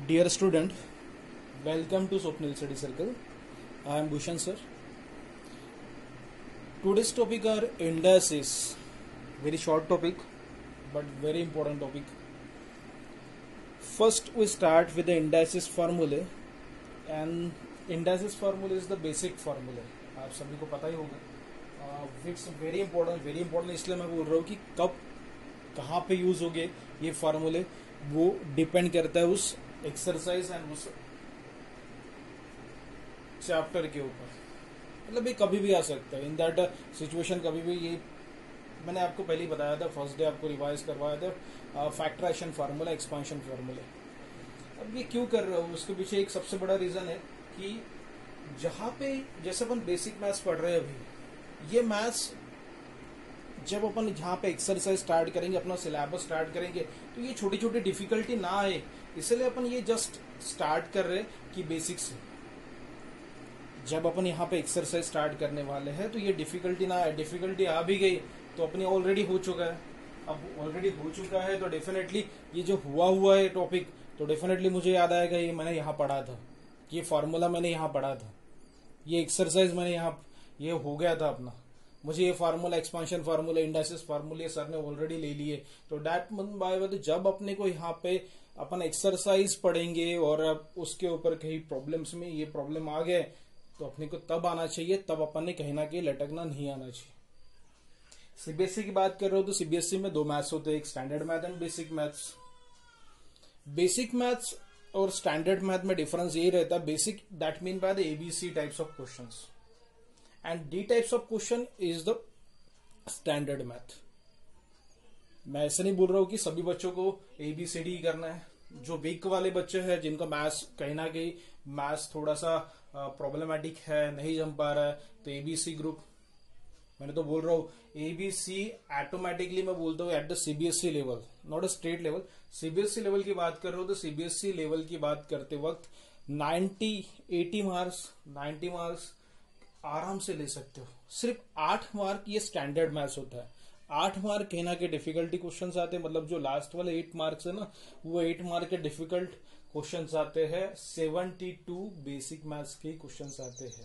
Dear student, welcome to Swapnil Study Circle. I am Bhushan sir. Today's topic are indices. Very short topic, but very important topic. First, we start with the indices formula, and indices formula is the basic formula. आप सभी को पता ही होगा. It's very important इसलिए मैं बोल रहा हूँ कि कब कहाँ पे यूज होगे ये फार्मूले, वो डिपेंड करता है उस एक्सरसाइज एंड उस चैप्टर के ऊपर. मतलब ये कभी भी आ सकता है. इन दैट सिचुएशन कभी भी. ये मैंने आपको पहले ही बताया था, फर्स्ट डे आपको रिवाइज करवाया था फैक्टराइजेशन फार्मूला, एक्सपांशन फार्मूला. अब ये क्यों कर रहा हूँ, उसके पीछे एक सबसे बड़ा रीजन है कि जहां पे जैसे अपन बेसिक मैथ्स पढ़ रहे हैं अभी, ये मैथ्स जब अपन जहाँ पे एक्सरसाइज स्टार्ट करेंगे, अपना सिलेबस स्टार्ट करेंगे, तो ये छोटी छोटी डिफिकल्टी ना आए, इसलिए अपन ये जस्ट स्टार्ट कर रहे कि बेसिक से. जब अपन यहाँ पे एक्सरसाइज स्टार्ट करने वाले हैं तो ये डिफिकल्टी ना आए. डिफिकल्टी आ भी गई तो अपनी ऑलरेडी हो चुका है. अब ऑलरेडी हो चुका है तो डेफिनेटली ये जो हुआ है टॉपिक, तो डेफिनेटली मुझे याद आएगा ये मैंने यहाँ पढ़ा था, ये फॉर्मूला मैंने यहाँ पढ़ा था, ये एक्सरसाइज मैंने यहाँ, ये हो गया था अपना. मुझे ये फार्मूला, एक्सपांशन फार्मूला, इंडाइसिस फार्मूले सर ने ऑलरेडी ले लिए. तो डैट बाय तो जब अपने को यहाँ पे अपन एक्सरसाइज पढ़ेंगे और अब उसके ऊपर कहीं प्रॉब्लम्स में ये प्रॉब्लम आ गए, तो अपने को तब आना चाहिए, तब अपन ने कहीं ना कहीं लटकना नहीं आना चाहिए. सीबीएसई की बात कर रहे हो तो सीबीएसई में दो मैथ्स होते हैं, एक standard math and basic maths. Basic maths और स्टैंडर्ड मैथ में डिफरेंस यही रहता है. Basic that mean by the ABC types of questions and D types of question is the standard math. मैं ऐसे नहीं बोल रहा हूँ कि सभी बच्चों को ABCD ही करना है. जो वीक वाले बच्चे हैं, जिनका मैथ्स कहीं ना कहीं मैथ्स थोड़ा सा प्रॉब्लमेटिक है, नहीं जम पा रहा है, तो ABC ग्रुप. मैंने तो बोल रहा हूँ ABC ऑटोमेटिकली मैं बोलता हूँ at the CBSE level, not a state level. CBSE level की बात कर रहा हूँ तो CBSE लेवल की बात करते वक्त 90 मार्क्स आराम से ले सकते हो. सिर्फ 8 मार्क ये स्टैंडर्ड मैथ्स होता है. 8 मार्क कहना के डिफिकल्टी क्वेश्चंस आते हैं, मतलब जो लास्ट वाले 8 मार्क्स है ना, वो 8 मार्क के डिफिकल्ट क्वेश्चंस आते हैं. 72 बेसिक मैथ्स के क्वेश्चंस आते हैं.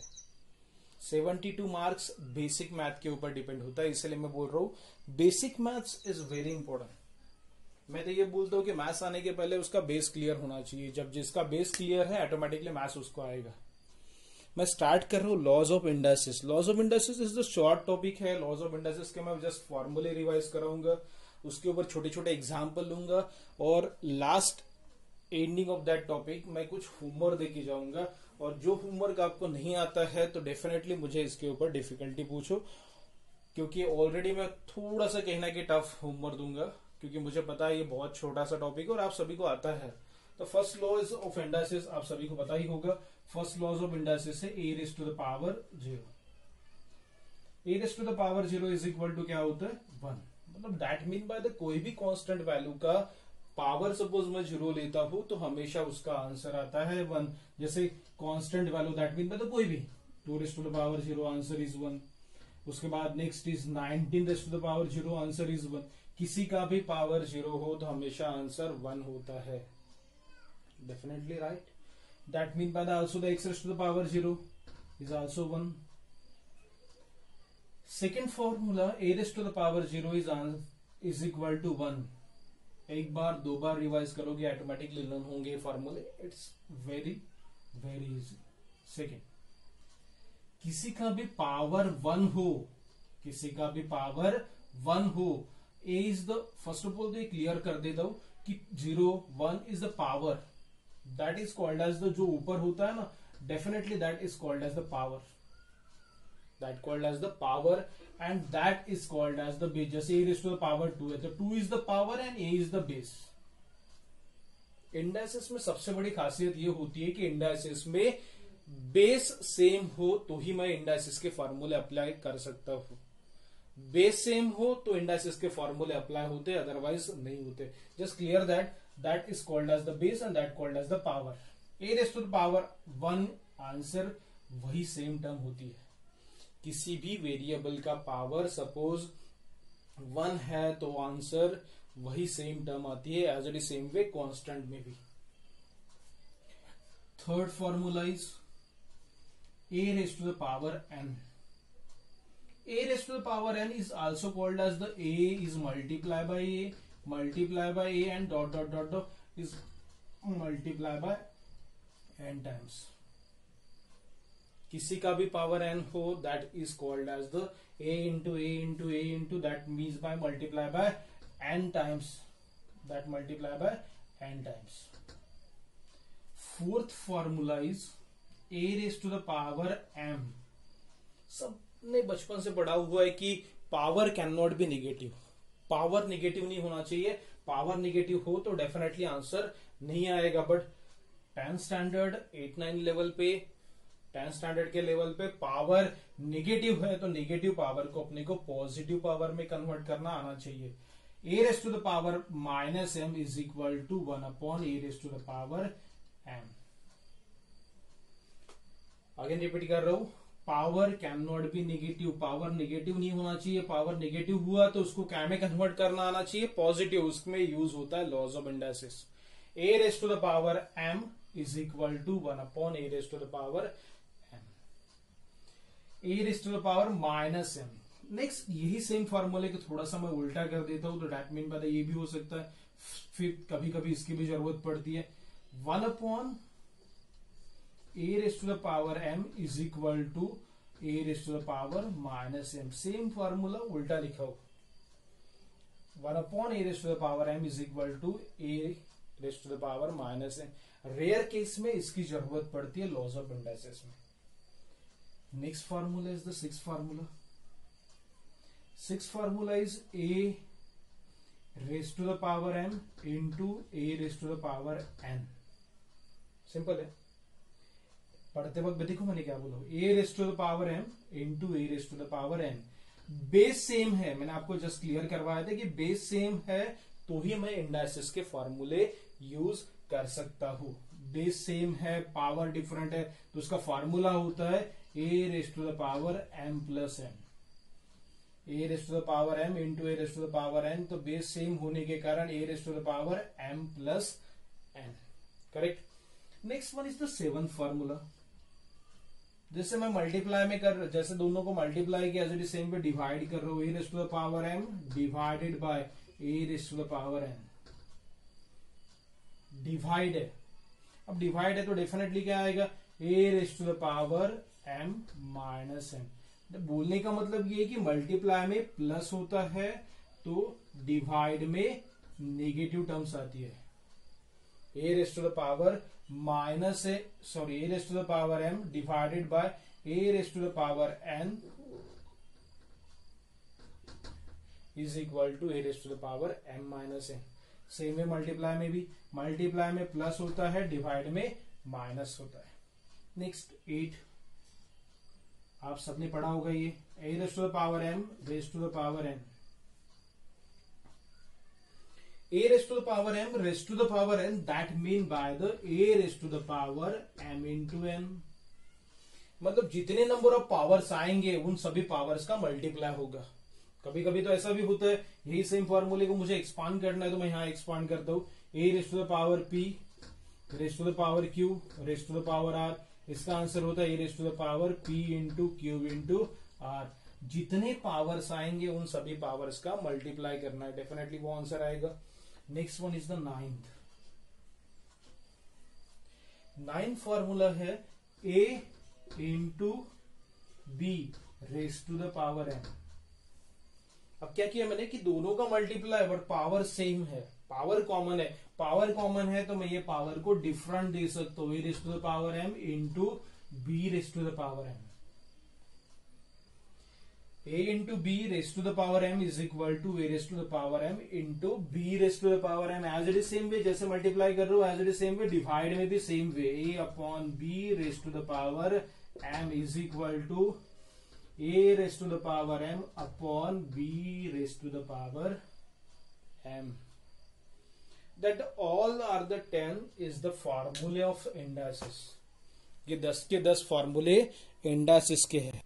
72 मार्क्स बेसिक मैथ के ऊपर डिपेंड होता है. इसलिए मैं बोल रहा हूँ basic maths is very important. मैं तो ये बोलता हूँ कि मैथ्स आने के पहले उसका बेस क्लियर होना चाहिए. जब जिसका बेस क्लियर है, ऑटोमेटिकली मैथ्स उसको आएगा. मैं स्टार्ट कर रहा हूँ laws of indices. Laws of indices is the short topic है. लॉज ऑफ इंडाइसिस के मैं जस्ट फॉर्मूले रिवाइज कराऊंगा, उसके ऊपर छोटे छोटे एग्जाम्पल लूंगा, और last ending of that topic मैं कुछ होमवर्क दे के जाऊंगा. और जो होमवर्क आपको नहीं आता है तो डेफिनेटली मुझे इसके ऊपर डिफिकल्टी पूछो, क्योंकि ऑलरेडी मैं थोड़ा सा कहना कि टफ होमवर्क दूंगा, क्योंकि मुझे पता है ये बहुत छोटा सा टॉपिक और आप सभी को आता है. तो फर्स्ट लॉ ऑफ इंडाइसिस आप सभी को पता ही होगा. फर्स्ट लॉज ऑफ इंडाइसिस है a raise to the power 0. a raise to the power 0 is equal to क्या होता है 1. मतलब दैट मीन बाय द कोई भी कांस्टेंट वैल्यू का पावर सपोज मैं 0 लेता हूं तो हमेशा उसका आंसर आता है 1. जैसे constant value that mean by the कोई भी 2 raise to the power 0 answer is 1. उसके बाद next is 19 raise to the power 0 answer is 1. किसी का भी पावर 0 हो तो हमेशा आंसर 1 होता है. Definitely right. That means by the also the x raised to the power 0 is also 1. Second formula a raised to the power 0 is equal to 1. एक बार दो बार रिवाइज करोगे ऑटोमेटिकली लर्न होंगे फॉर्मूले. It's very easy. सेकेंड, किसी का भी पावर 1 हो, किसी का भी पावर 1 हो, a is the first of all तो क्लियर कर देता हूं कि 0 1 is the power. That is called as the जो ऊपर होता है ना, definitely that is called as the power. That called as the power and that is called as the base. जैसे a raised to the power 2 है तो 2 is the power and a is the base. Indices में सबसे बड़ी खासियत ये होती है कि इंडाइसिस में बेस सेम हो तो ही मैं इंडाइसिस के फॉर्मूले अप्लाई कर सकता हूं. बेस सेम हो तो इंडाइसिस के फॉर्मूले अप्लाई होते, अदरवाइज नहीं होते. Just clear that. That is called as the base and that called as the power. a raised to the power 1 answer वही सेम टर्म होती है. किसी भी वेरिएबल का पावर सपोज 1 है तो आंसर वही सेम टर्म आती है. As it is same way constant में भी. Third formula is a raised to the power n. A raised to the power n is also called as the a is multiplied by a and dot is multiplied by n times. किसी का भी power n हो that is called as the a into that means by multiply by n times, that multiply by n times. Fourth formula is a raised to the power m. सबने बचपन से पढ़ा हुआ है कि power can not be negative, power negative नहीं होना चाहिए. पावर नेगेटिव हो तो डेफिनेटली आंसर नहीं आएगा. बट 10 स्टैंडर्ड 8-9 लेवल पे, 10 स्टैंडर्ड के लेवल पे पावर नेगेटिव है तो नेगेटिव पावर को अपने को पॉजिटिव पावर में कन्वर्ट करना आना चाहिए. a raised to the power minus m is equal to 1 upon a raised to the power m. Again repeat कर रहा हूं, power can not be negative, power negative नहीं होना चाहिए. पावर नेगेटिव हुआ तो उसको क्या में कन्वर्ट करना आना चाहिए, पॉजिटिव. उसमें यूज होता है laws of indices. a raise to the power m is equal to 1 upon a raise to the power m. a raise to the power minus m. Next यही सेम फॉर्मूले को थोड़ा सा मैं उल्टा कर देता हूं तो डैट मीन पता ये भी हो सकता है, फिर कभी कभी इसकी भी जरूरत पड़ती है. 1 upon a raised to the power m is equal to a raised to the power minus m. Same formula उल्टा लिखा हो. 1 upon a raised to the power m is equal to a raised to the power minus m. Rare case में इसकी जरूरत पड़ती है laws of indices में. Next formula is the sixth formula. Sixth formula is a raised to the power m into a raised to the power n. Simple है. पढ़ते वक्त देखो मैंने क्या बोला, a raise to the power m into a raise to the power n. Base same है, मैंने आपको जस्ट क्लियर करवाया था कि बेस सेम है तो ही मैं इंडाइसिस के फॉर्मूले यूज कर सकता हूं. बेस सेम है, पावर डिफरेंट है तो उसका फॉर्मूला होता है a raise to the power m plus n. a raise to the power m into a raise to the power n, तो बेस सेम होने के कारण a raise to the power m plus n. Correct. Next one is the seventh formula. जैसे मैं multiply में कर, जैसे दोनों को मल्टीप्लाई किया एज सेम पे डिवाइड कर रहा हूं. a raise to the power m divided by a raise to the power n. Divide है, अब डिवाइड है तो डेफिनेटली क्या आएगा, a raise to the power m minus n. बोलने का मतलब ये है कि मल्टीप्लाई में प्लस होता है तो डिवाइड में नेगेटिव टर्म्स आती है. a raise to the power minus a sorry a raise to the power m divided by a raise to the power n is equal to a raise to the power m minus n. Same है multiply में भी, multiply में plus होता है, divide में minus होता है. Next 8 आप सबने पढ़ा होगा ये, a raise to the power m raise to the power n. a raised to the power m raised to the power n, that mean by the a raised to the power m into n. मतलब जितने number of powers आएंगे उन सभी powers का multiply होगा. कभी कभी तो ऐसा भी होता है, यही सेम फॉर्मूले को मुझे एक्सपांड करना है तो मैं यहां एक्सपांड करता हूं. a raised to the power p raised to the power q raised to the power r. इसका आंसर होता है a raised to the power p into q into r. जितने पावर्स आएंगे उन सभी पावर्स का मल्टीप्लाई करना है, डेफिनेटली वो आंसर आएगा. Next one is the ninth. Ninth formula है a into b raise to the power n. अब क्या किया मैंने कि दोनों का मल्टीप्लाई बट पावर सेम है, पावर कॉमन है. पावर कॉमन है तो मैं ये पावर को डिफरेंट दे सकता हूं, a raise to the power m into b raise to the power m. a into b raised to the power m is equal to a raised to the power m into b raised to the power m. As it is same way, जैसे multiply कर रहे हो as it is same way, divide में भी same way. a upon b raised to the power m is equal to a raised to the power m upon b raised to the power m. That all are the 10 is the formula of indices. ये 10 के 10 फॉर्मूले इंडासिस के हैं.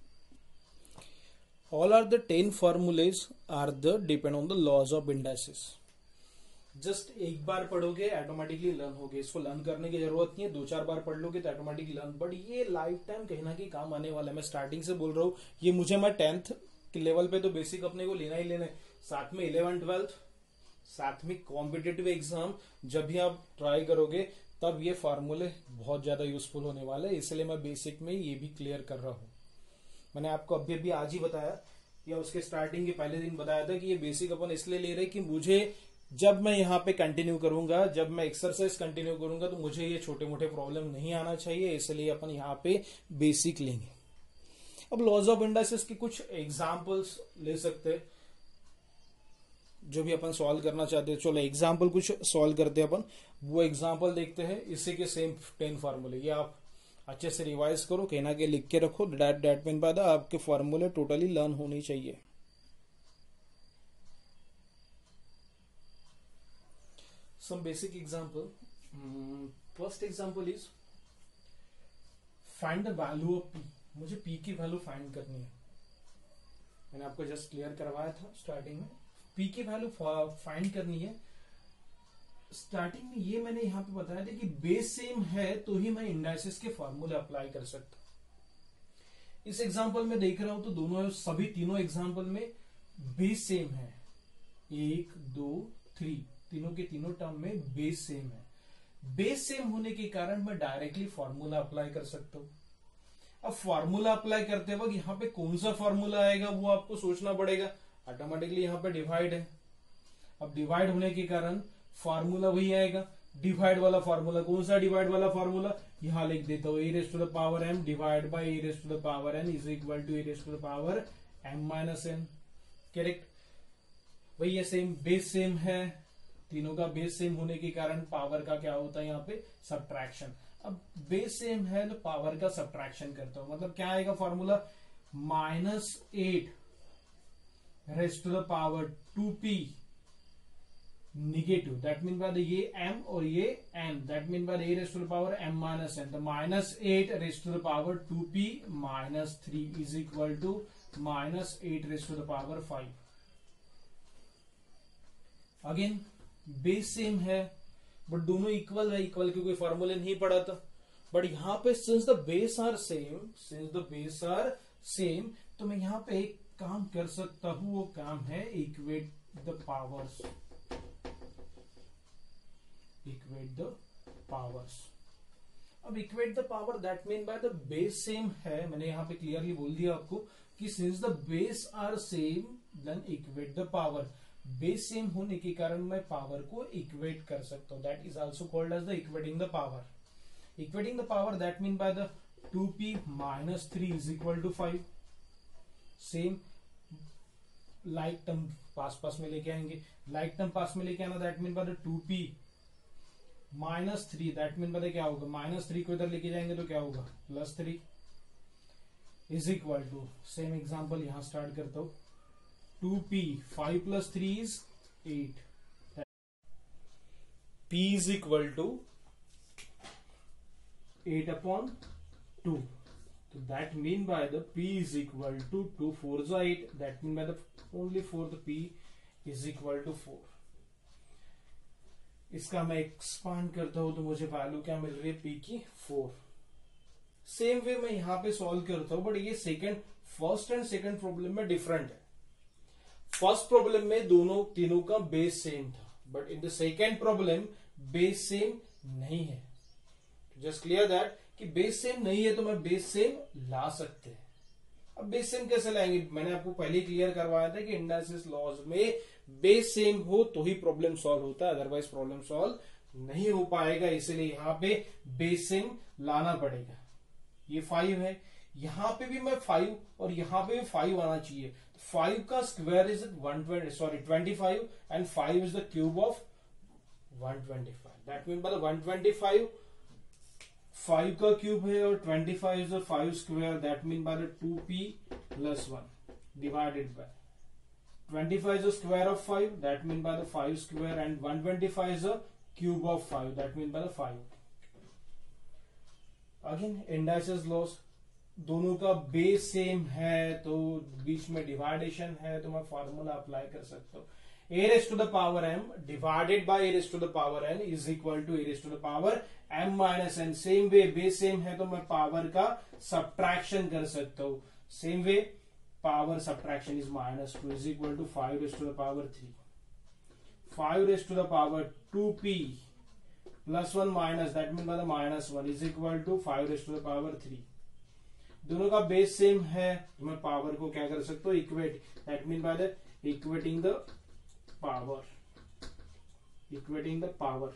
All are the 10 formulas are the depend on the laws of indices. Just एक बार पढ़ोगे automatically learn होगे, इसको लर्न करने की जरूरत नहीं है, 2-4 बार पढ़ लोगे तो ऑटोमेटिकली लर्न, बट ये लाइफ टाइम कहीं ना कहीं काम आने वाला है। मैं स्टार्टिंग से बोल रहा हूँ, ये मुझे मैं 10th के लेवल पे तो बेसिक अपने को लेना ही लेना है, साथ में 11th-12th, साथ में कॉम्पिटेटिव एग्जाम जब भी आप ट्राई करोगे तब ये फार्मूले बहुत ज्यादा यूजफुल होने वाले हैं, इसलिए मैं बेसिक में ये भी क्लियर कर रहा हूँ। मैंने आपको अभी अभी आज ही बताया या उसके स्टार्टिंग के पहले दिन बताया था कि ये बेसिक अपन इसलिए ले रहे कि मुझे जब मैं यहाँ पे कंटिन्यू करूंगा, जब मैं एक्सरसाइज कंटिन्यू करूंगा तो मुझे ये छोटे मोटे प्रॉब्लम नहीं आना चाहिए, इसलिए अपन यहाँ पे बेसिक लेंगे। अब लॉज ऑफ इंडाइसिस की कुछ एग्जांपल्स ले सकते हैं जो भी अपन सॉल्व करना चाहते हैं। चलो एग्जांपल कुछ सॉल्व करते हैं अपन, वो एग्जांपल देखते हैं। इसी के सेम 10 फार्मूले, ये आप अच्छे से रिवाइज करो, कहना के लिख के रखो, डेट मीन बाय द आपके फार्मूले टोटली लर्न होनी चाहिए। Some basic example. First example is find the value of p. मुझे p की वैल्यू फाइंड करनी है। मैंने आपको जस्ट क्लियर करवाया था स्टार्टिंग में, p की वैल्यू फाइंड करनी है। स्टार्टिंग में ये मैंने यहाँ पे बताया था कि बेस सेम है तो ही मैं इंडाइसिस के फॉर्मूले अप्लाई कर सकता। इस एग्जांपल में देख रहा हूं तो दोनों सभी तीनों एग्जांपल में बेस सेम है, 1 2 3 तीनों के तीनों टर्म में बेस सेम है। बेस सेम होने के कारण मैं डायरेक्टली फॉर्मूला अप्लाई कर सकता हूं। अब फॉर्मूला अप्लाई करते वक्त यहाँ पे कौन सा फॉर्मूला आएगा वो आपको सोचना पड़ेगा। ऑटोमेटिकली यहाँ पे डिवाइड है, अब डिवाइड होने के कारण फॉर्मूला वही आएगा। डिवाइड वाला फॉर्मूला कौन सा, डिवाइड वाला फॉर्मूला यहां लिख देता हूं, a raised to the power m divide by a raised to the power n is equal to a raised to the power m minus n। Correct, वही है, सेम बेस सेम है, तीनों का बेस सेम होने के कारण power का क्या होता है यहाँ पे सब्ट्रैक्शन। अब बेस सेम है तो पावर का सब्ट्रैक्शन करता हूं, मतलब क्या आएगा formula, -8 raised to the power 2p negative, that mean by ये m और ये n, that mean by a raised to the power m minus n, तो -8 raised to the power 2p minus 3 is equal to -8 raised to the power 5। Again base same है but दोनों equal है, equal के कोई फॉर्मूले नहीं पड़ा था, बट यहाँ पे since the base are same, तो मैं यहाँ पे एक काम कर सकता हूं, वो काम है इक्वेट द पावर्स। अब equate the power that mean by the base same है, मैंने यहाँ पे क्लियरली बोल दिया आपको कि since the base are same then equate the power. Base same होने के कारण मैं पावर को इक्वेट कर सकता हूं, that is also called as the equating the power. Equating the power that mean by the 2p minus 3 is equal to 5। Same like term पास में लेके आएंगे, लाइक टर्म पास में लेके आना, that mean by the 2p minus 3, that mean by क्या होगा, -3 को इधर लेके जाएंगे तो क्या होगा +3 is equal to, same example यहां स्टार्ट करता हूं, 2p 5 plus 3 is 8, p is equal to 8 upon 2, so that mean by the p is equal to 2 4 is 8, that mean by the only for the p is equal to 4। इसका मैं expand करता हूं तो मुझे value क्या मिल रही है, p की 4। सेम वे मैं यहां पे सॉल्व करता हूं, बट ये फर्स्ट एंड सेकंड प्रॉब्लम में डिफरेंट है। फर्स्ट प्रॉब्लम में दोनों तीनों का बेस सेम था, but in the second problem base same नहीं है। जस्ट क्लियर दैट कि बेस सेम नहीं है तो मैं बेस सेम ला सकते हैं। अब बेस सेम कैसे लाएंगे, मैंने आपको पहले क्लियर करवाया था कि इंडाइसिस लॉज में बेस सेम हो तो ही प्रॉब्लम सॉल्व होता है, अदरवाइज प्रॉब्लम सॉल्व नहीं हो पाएगा, इसलिए यहां पे बेस सेम लाना पड़ेगा। ये 5 है, यहां पे भी मैं 5 और यहां पे भी 5 आना चाहिए। 5 का square is 25 and 5 is the cube of 125, that mean by 125 5 का क्यूब है और 25 is the 5 square, that mean by 2p plus 1 divided by 25 is the square of 5, that mean by the 5 square, and 125 is the cube of 5, that mean by the 5। Again indices laws, दोनों का base same है तो बीच में डिवाइडेशन है तो मैं formula apply कर सकता हूँ। a raised to the power m divided by a raised to the power n is equal to a raised to the power m minus n. Same way, base same है तो मैं power का subtraction कर सकता हूं. Same way power subtraction is -2 is equal to 5 raised to the power 3. 5 raised to the power 2p plus 1 minus, that means by the -1 is equal to 5 raised to the power 3. दोनों का base same है, मैं power को क्या कर सकता हूँ, equate. That mean by the equating the power. Equating the power,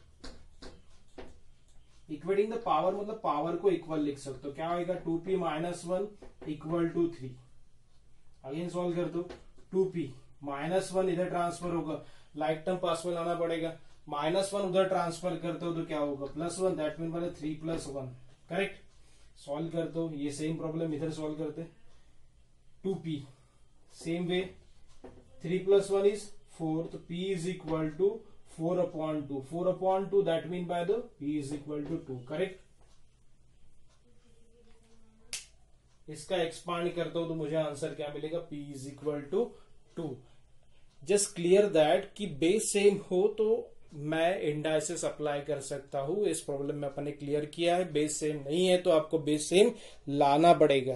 equating the power मतलब पावर को इक्वल लिख सकते हो. क्या होगा, 2p -1 equal to 3. Again solve कर दो. 2p -1 इधर ट्रांसफर होगा, लाइक टर्म पास में लाना पड़ेगा. -1 उधर ट्रांसफर करते हो तो क्या होगा, +1. That mean by 3 + 1. Correct. Solve कर दो. ये सेम प्रॉब्लम इधर सॉल्व करते. 2p सेम वे, 3 + 1 इज 4, तो p is equal to 4/2. 4/2 that mean by the p is equal to 2. Correct. इसका एक्सपांड करता हूं तो मुझे आंसर क्या मिलेगा, p is equal to 2. Just clear that कि बेस सेम हो तो मैं इंडाइसिस अप्लाई कर सकता हूं. इस प्रॉब्लम में अपन ने क्लियर किया है. बेस सेम नहीं है तो आपको बेस सेम लाना पड़ेगा.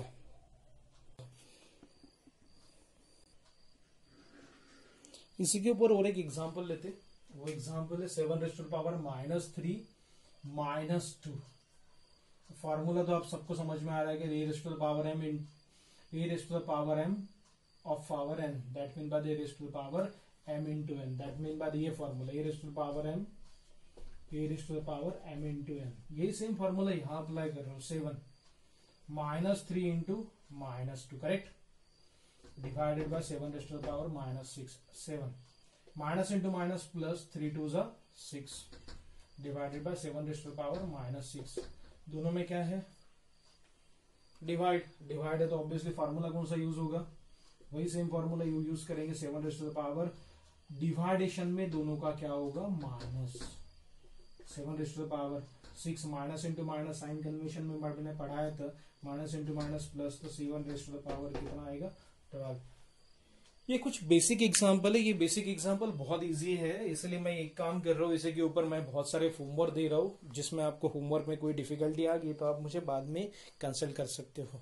इसी के ऊपर और एक एग्जांपल लेते. वो एग्जांपल है 7 raised to the power -3 -2. Formula तो आप सबको समझ में आ रहा है कि a raised to the power m in a raised to the power m of power n, that mean by the a raised to the power m into n. that mean by the ये formula a raised to the power m, a raised to the power m into n. यही same formula यहां apply कर रहा हूं. 7 -3 into -2. Correct. Divided by 7 raised to the power -6. 7 minus into minus plus 3 2 ज़ा 6 divided by 7 raised to the power -6. दोनों में क्या है, डिवाइड. डिवाइड है तो ऑब्वियसली फार्मूला कौन सा यूज होगा, वही सेम फॉर्मूला यूज करेंगे. 7 raised to the power डिवाइडेशन में दोनों का क्या होगा, minus. 7 raised to the power 6 minus into minus sign convention में मैंने पढ़ाया था. माइनस इंटू माइनस प्लस, तो 7 raised to the power कितना आएगा, 12. ये कुछ बेसिक एग्जांपल है. ये बेसिक एग्जांपल बहुत इजी है, इसलिए मैं एक काम कर रहा हूँ, इसी के ऊपर मैं बहुत सारे होमवर्क दे रहा हूँ. जिसमें आपको होमवर्क में कोई डिफिकल्टी आ गई तो आप मुझे बाद में कंसल्ट कर सकते हो.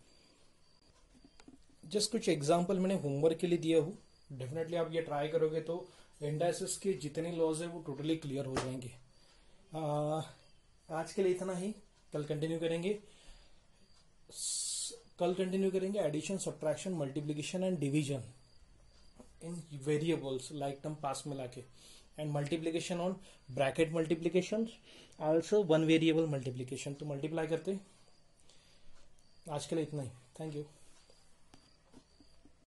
जस्ट कुछ एग्जांपल मैंने होमवर्क के लिए दिया हूँ. डेफिनेटली आप ये ट्राई करोगे तो इंडाइसिस के जितने लॉज है वो टोटली क्लियर हो जाएंगे. आज के लिए इतना ही. कल कंटिन्यू करेंगे. Addition, subtraction, multiplication and division in variables like term पास में लाके, and multiplication on bracket multiplication, also one variable multiplication. तो मल्टीप्लाई करते. आज के लिए इतना ही. Thank you.